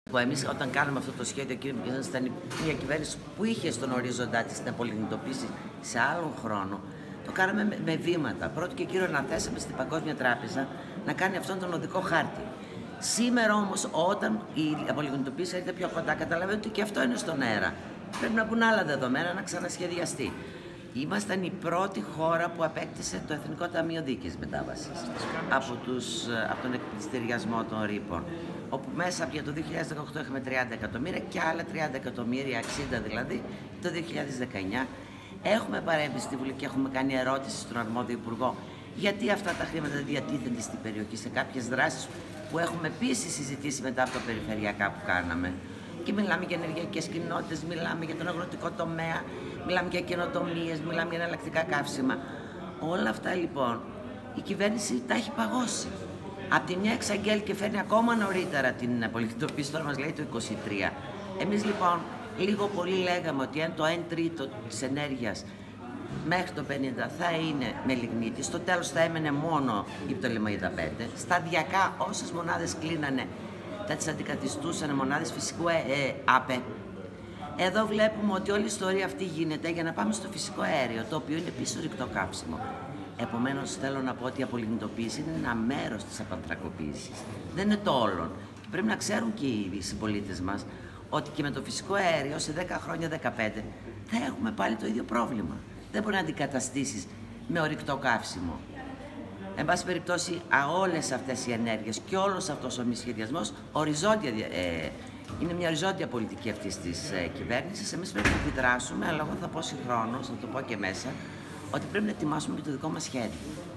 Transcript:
Εμείς όταν κάναμε αυτό το σχέδιο, κύριε Μικελίδη, ήταν μια κυβέρνηση που είχε στον ορίζοντά της την απολιγνητοποίηση σε άλλον χρόνο. Το κάναμε με βήματα. Πρώτο και κύριο αναθέσαμε στην Παγκόσμια Τράπεζα να κάνει αυτόν τον οδικό χάρτη. Σήμερα όμως, όταν η απολιγνητοποίηση έρχεται πιο κοντά, καταλαβαίνετε ότι και αυτό είναι στον αέρα. Πρέπει να μπουν άλλα δεδομένα να ξανασχεδιαστεί. Ήμασταν η πρώτη χώρα που απέκτησε το Εθνικό Ταμείο Δίκαιης Μετάβασης από τον εκπληστηριασμό των ρήπων, όπου μέσα για το 2018 είχαμε 30 εκατομμύρια και άλλα 30 εκατομμύρια, 60 δηλαδή, το 2019. Έχουμε παρέμβει στη Βουλή και έχουμε κάνει ερώτηση στον αρμόδιο Υπουργό γιατί αυτά τα χρήματα διατίθενται στην περιοχή σε κάποιες δράσεις που έχουμε επίσης συζητήσει μετά από τα περιφερειακά που κάναμε. Και μιλάμε για ενεργειακές κοινότητες, μιλάμε για τον αγροτικό τομέα, μιλάμε για καινοτομίες, μιλάμε για εναλλακτικά καύσιμα. Όλα αυτά λοιπόν η κυβέρνηση τα έχει παγώσει. Απ' τη μια εξαγγέλει και φέρνει ακόμα νωρίτερα την απολιγνητοποίηση, τώρα μας λέει το 23. Εμείς λοιπόν λίγο πολύ λέγαμε ότι αν το 1 τρίτο της ενέργειας μέχρι το 50 θα είναι με λιγνίτη, στο τέλος θα έμενε μόνο η Πτολεμαΐδα 5. Σταδιακά όσες μονάδες κλείνανε θα τις αντικαθιστούσαν μονάδες φυσικού ΑΠΕ. Εδώ βλέπουμε ότι όλη η ιστορία αυτή γίνεται για να πάμε στο φυσικό αέριο, το οποίο είναι επίσης ρηκτό κάψιμο. Επομένως, θέλω να πω ότι η απολιγνητοποίηση είναι ένα μέρος της απανθρακοποίησης. Δεν είναι το όλον. Και πρέπει να ξέρουν και οι συμπολίτες μας ότι και με το φυσικό αέριο σε 10 χρόνια, 15, θα έχουμε πάλι το ίδιο πρόβλημα. Δεν μπορεί να αντικαταστήσεις με ορυκτό καύσιμο. Εν πάση περιπτώσει, όλες αυτές οι ενέργειες και όλος αυτός ο μη σχεδιασμός είναι μια οριζόντια πολιτική αυτής της κυβέρνησης. Εμείς πρέπει να αντιδράσουμε, αλλά εγώ θα πω συγχρόνως, θα το πω και μέσα, ότι πρέπει να ετοιμάσουμε και το δικό μας σχέδιο.